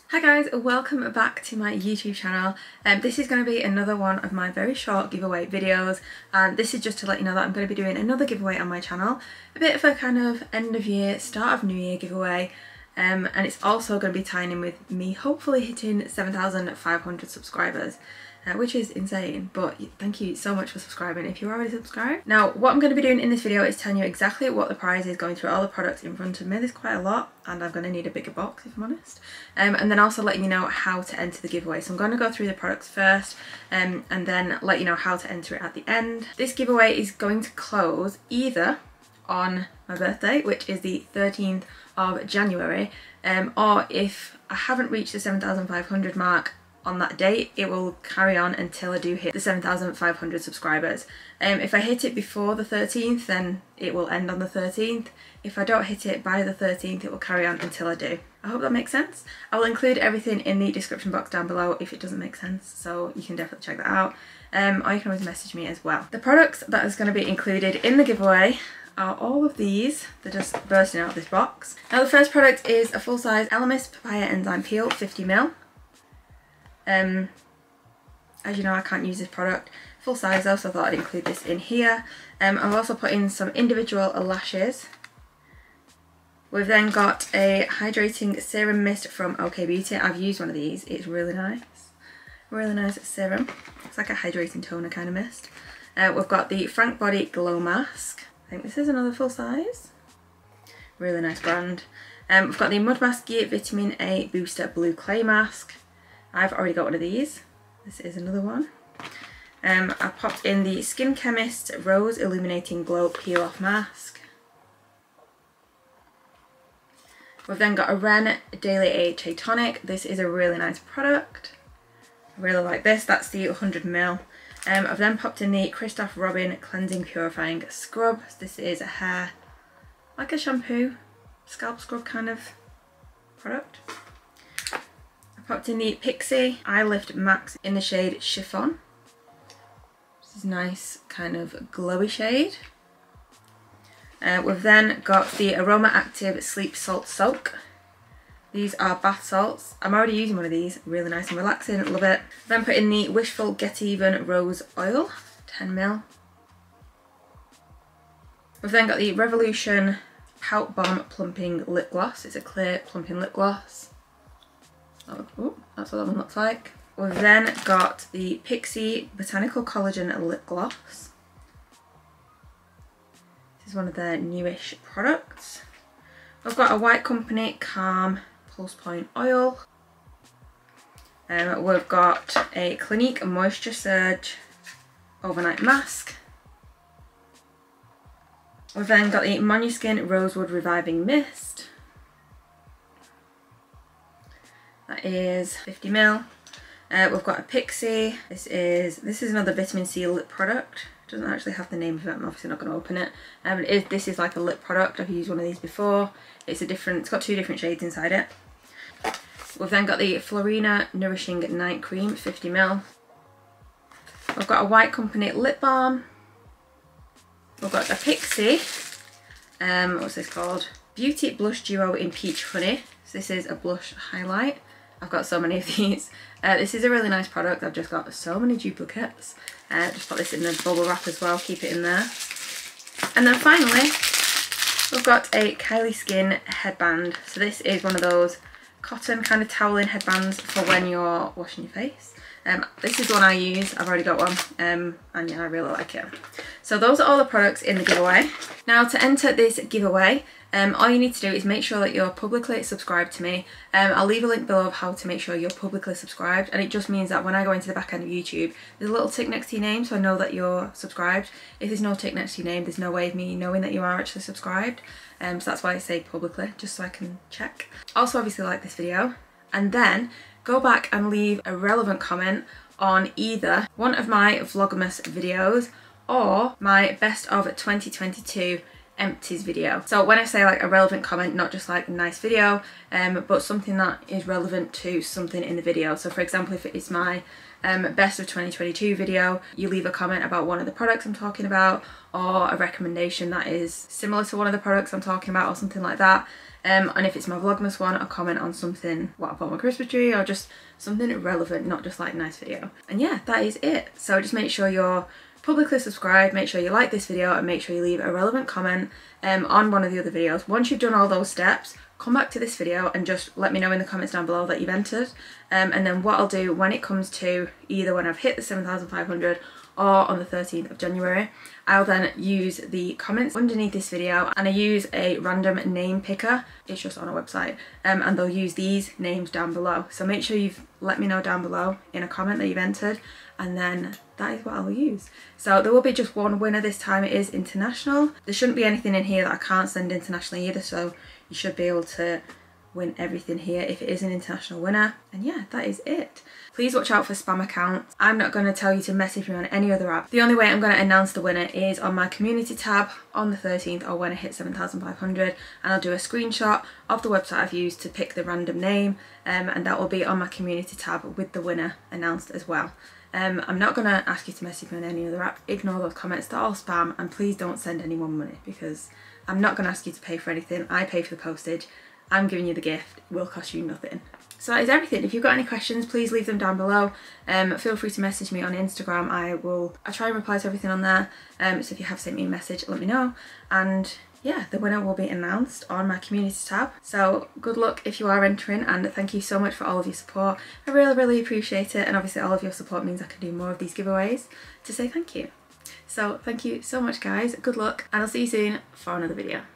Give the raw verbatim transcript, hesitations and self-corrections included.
Hi guys, welcome back to my YouTube channel. Um, this is going to be another one of my very short giveaway videos, and this is just to let you know that I'm going to be doing another giveaway on my channel. A bit of a kind of end of year, start of new year giveaway, um, and it's also going to be tying in with me hopefully hitting seven thousand five hundred subscribers. Uh, which is insane, but thank you so much for subscribing if you're already subscribed. Now, what I'm going to be doing in this video is telling you exactly what the prize is, going through all the products in front of me. There's quite a lot and I'm going to need a bigger box if I'm honest. Um, and then also letting you know how to enter the giveaway. So I'm going to go through the products first um, and then let you know how to enter it at the end. This giveaway is going to close either on my birthday, which is the thirteenth of January, um, or if I haven't reached the seven thousand five hundred mark on that date, it will carry on until I do hit the seven thousand five hundred subscribers. Um, if I hit it before the thirteenth, then it will end on the thirteenth. If I don't hit it by the thirteenth, it will carry on until I do. I hope that makes sense. I will include everything in the description box down below if it doesn't make sense, so you can definitely check that out. Um, or you can always message me as well. The products that is going to be included in the giveaway are all of these. They're just bursting out of this box. Now the first product is a full-size Elemis Papaya Enzyme Peel, fifty mil. Um, as you know, I can't use this product full size though, so I thought I'd include this in here. Um, I've also put in some individual lashes. We've then got a hydrating serum mist from OK Beauty. I've used one of these, it's really nice. Really nice serum. It's like a hydrating toner kind of mist. Uh, we've got the Frank Body Glow Mask. I think this is another full size. Really nice brand. Um, we've got the Mud Mask Gear Vitamin A Booster Blue Clay Mask. I've already got one of these. This is another one. Um, I popped in the Skin Chemist Rose Illuminating Glow Peel Off Mask. We've then got a Ren Daily A H A Tonic. This is a really nice product. I really like this. That's the one hundred mil. Um, I've then popped in the Christoph Robin Cleansing Purifying Scrub. This is a hair, like a shampoo, scalp scrub kind of product. Popped in the Pixi Eye Lift Max in the shade Chiffon. This is a nice kind of glowy shade. Uh, we've then got the Aroma Active Sleep Salt Soak. These are bath salts. I'm already using one of these, really nice and relaxing, love it. Then put in the Wishful Get Even Rose Oil, ten mil. We've then got the Revolution Pout Bomb Plumping Lip Gloss. It's a clear plumping lip gloss. Oh, that's what that one looks like. We've then got the Pixi Botanical Collagen Lip Gloss. This is one of their newish products. We've got a White Company Calm Pulse Point Oil. Um, we've got a Clinique Moisture Surge Overnight Mask. We've then got the Monuskin Rosewood Reviving Mist. That is fifty mil. Uh, we've got a Pixi. This is this is another vitamin C lip product. It doesn't actually have the name of it. I'm obviously not going to open it. Um, it is, this is like a lip product. I've used one of these before. It's a different. It's got two different shades inside it. We've then got the Florina Nourishing Night Cream, fifty mil. We've got a White Company lip balm. We've got a Pixi. Um, what's this called? Beauty Blush Duo in Peach Honey. So this is a blush highlight. I've got so many of these. Uh, this is a really nice product. I've just got so many duplicates. Uh, just put this in the bubble wrap as well, keep it in there. And then finally, we've got a Kylie Skin headband. So this is one of those cotton kind of toweling headbands for when you're washing your face. Um, this is the one I use. I've already got one, um, and yeah, I really like it. So those are all the products in the giveaway. Now to enter this giveaway, um, all you need to do is make sure that you're publicly subscribed to me. Um, I'll leave a link below of how to make sure you're publicly subscribed, and it just means that when I go into the back end of YouTube, there's a little tick next to your name so I know that you're subscribed. If there's no tick next to your name, there's no way of me knowing that you are actually subscribed. Um, so that's why I say publicly, just so I can check. Also obviously like this video, and then go back and leave a relevant comment on either one of my Vlogmas videos or my best of twenty twenty-two empties video. So when I say like a relevant comment, not just like a nice video, um, but something that is relevant to something in the video. So for example, if it's my um, best of twenty twenty-two video, you leave a comment about one of the products I'm talking about, or a recommendation that is similar to one of the products I'm talking about, or something like that. Um, and if it's my Vlogmas one, I'll comment on something, what I bought my Christmas tree, or just something relevant, not just like nice video. And yeah, that is it. So just make sure you're publicly subscribed, make sure you like this video, and make sure you leave a relevant comment um, on one of the other videos. Once you've done all those steps, come back to this video and just let me know in the comments down below that you've entered. Um, and then what I'll do when it comes to either when I've hit the seven thousand five hundred or on the thirteenth of January, I'll then use the comments underneath this video, and I use a random name picker. It's just on a website, um, and they'll use these names down below. So make sure you've let me know down below in a comment that you've entered, and then that is what I'll use. So there will be just one winner this time. It is international. There shouldn't be anything in here that I can't send internationally either, so you should be able to win everything here if it is an international winner. And yeah, that is it. Please watch out for spam accounts. I'm not going to tell you to message me on any other app. The only way I'm going to announce the winner is on my community tab on the thirteenth, or when I hit seven thousand five hundred, and I'll do a screenshot of the website I've used to pick the random name, um, and that will be on my community tab with the winner announced as well. Um, I'm not going to ask you to message me on any other app. Ignore those comments, they're all spam, and please don't send anyone money, because I'm not going to ask you to pay for anything. I pay for the postage. I'm giving you the gift. It will cost you nothing. So that is everything. If you've got any questions, please leave them down below. Um, feel free to message me on Instagram. I will I try and reply to everything on there. Um, so if you have sent me a message, let me know. And yeah, the winner will be announced on my community tab. So good luck if you are entering, and thank you so much for all of your support. I really, really appreciate it. And obviously all of your support means I can do more of these giveaways to say thank you. So thank you so much, guys. Good luck, and I'll see you soon for another video.